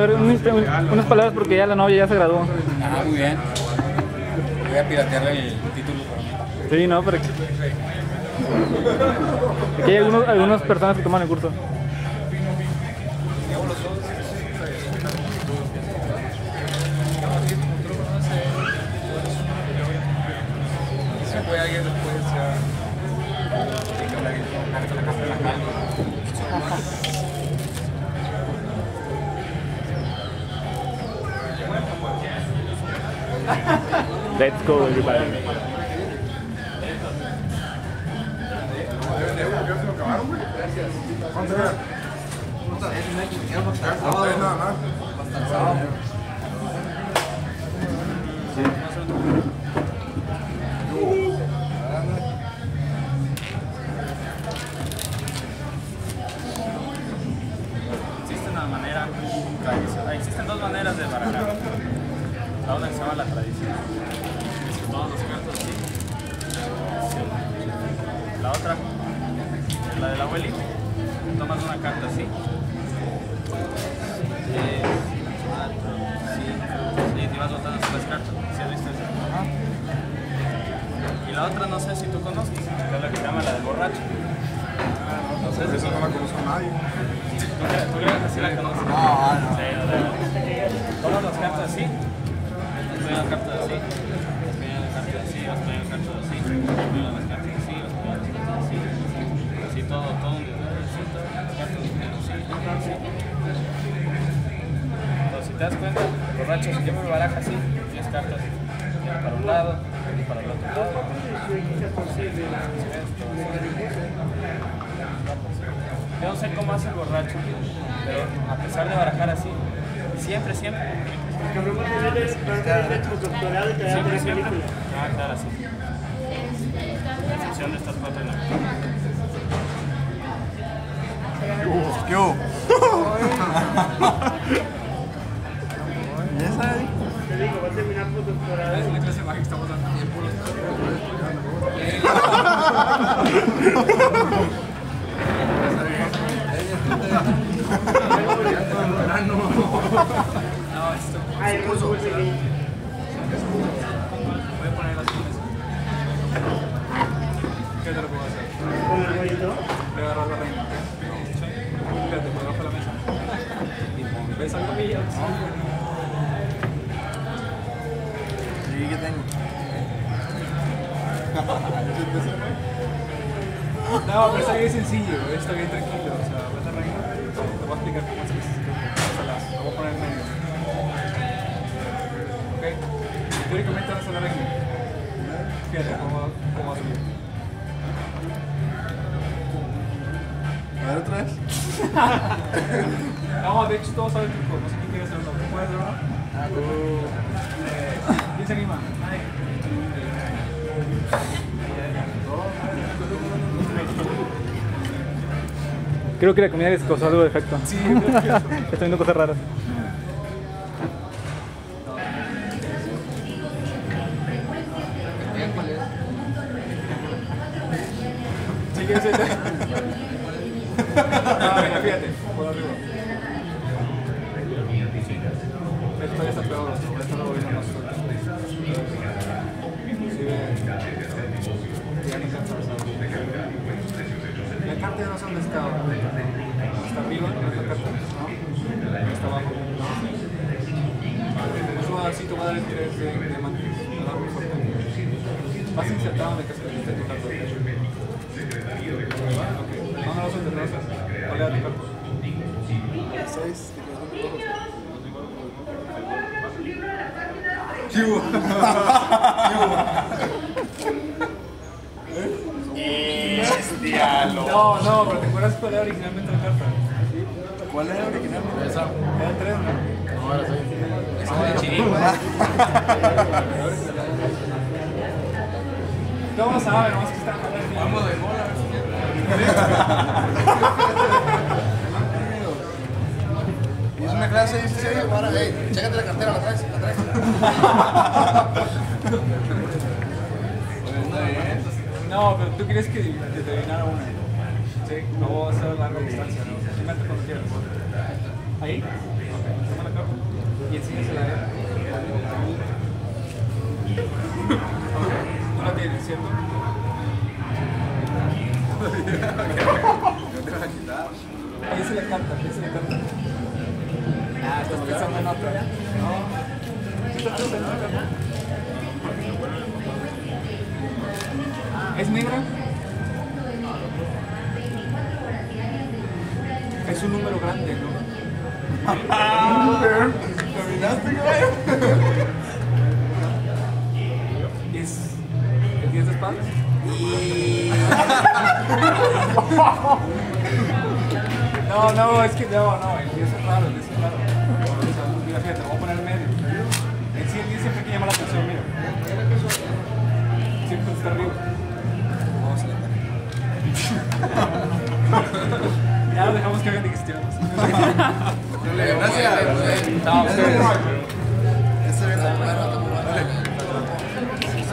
ver, unas palabras porque ya la novia ya se graduó. Ah, muy bien. Voy a piratearle el título para mí. Sí, no, pero aquí hay algunas personas que toman el curso. Se fue alguien después ya. Let's go, everybody. Existen dos maneras de barajar. La una que se llama la tradición. Es que todos los cantos así. La otra, la del abuelito. Tomas una carta así. 3, 4, 5, y te vas botando las cartas. ¿Sí has visto eso? Y la otra no sé si tú conoces, que es la que se llama la del borracho. No sé si eso no la conozco a nadie. ¿Tú crees que sí la conoces? No. Sí, tomas las cartas así, vas poniendo las cartas así, vas poniendo las cartas así, vas poniendo las cartas así, vas poniendo las cartas así, vas poniendo las cartas así, así todo un desmadre, así, todas las cartas así. Entonces, si te das cuenta, borracho, si yo me baraja así, 10 cartas, una para un lado, y para el otro lado, yo no sé cómo hace el borracho, pero a pesar de barajar así, siempre. Siempre. Ah, claro, sí. A excepción de estas cuatro no. ¿Qué hubo? ¿Y esa ahí? Te digo, va a terminar por doctorado. Es una clase mágica, estamos dando tiempo. No, esto. Ay, el curso. Voy a poner las cosas. ¿Qué te lo puedo hacer? ¿Con el abuelito? Voy a agarrar la reina. Espérate, por debajo de la mesa. ¿Ves algo mío? Sí, ¿qué tengo? No, pero está bien sencillo, está bien tranquilo. O sea, ves la reina, te voy a explicar cómo es que se lo voy a poner en medio. Ok, teóricamente vas a la reina. Fíjate cómo va a subir. A ver, otra vez. No, de hecho todos saben el truco, no sé quién quiere hacer uno. ¿Tú puedes hacer uno? ¿Quién se anima? Creo que la comida les causó algo de efecto. Sí, yo creo que Estoy viendo cosas raras. ¿Sí quieres hacer? No, venga, fíjate, por arriba. Esto ya está peor, esto lo voy a más suelto. Ya no está atravesado. La carta ya no sé dónde está. Está arriba, no es la carta, ¿no? Está abajo. Pues voy a dar, sí, te voy a dar el 3 de diamantes. Me da muy fuerte. Vas insertado en el cascarita de tu carta. Ok. No, no lo sueltes, no lo sueltes. ¿Cuál era tu carta? 6, ¿Qué hubo? No, pero ¿te acuerdas cuál era originalmente la carta? ¿Cuál era originalmente? Esa. Era el 3, ¿no? No, era 6. Esa de Chirico. ¿Cómo sabe? Nomás que está vamos de bola. Es una clase 16, para, hey, chécate la cartera, la traes. No, pero tú quieres que te adivinara una. Sí, no voy a hacer a larga distancia, ¿no? Simplemente cuando quieras. ¿Ahí? Ok, toma la carta. aire, ¿cierto? Ahí se le canta, ahí se le canta. Ah, estás pensando en otra. No. ¿Sí estás pensando en otra? ¿Es negra? Es un número grande, ¿no? ¿Terminaste, güey? ¿Es el 10 de espadas? No, es que no, el 10 es raro, el 10 es raro. Mira, fíjate, lo voy a poner en medio. En sí, el 10 siempre que llama la atención, mira. Siempre está arriba. Vamos a la Ya lo dejamos que hagan digestión. Gracias. No, ustedes.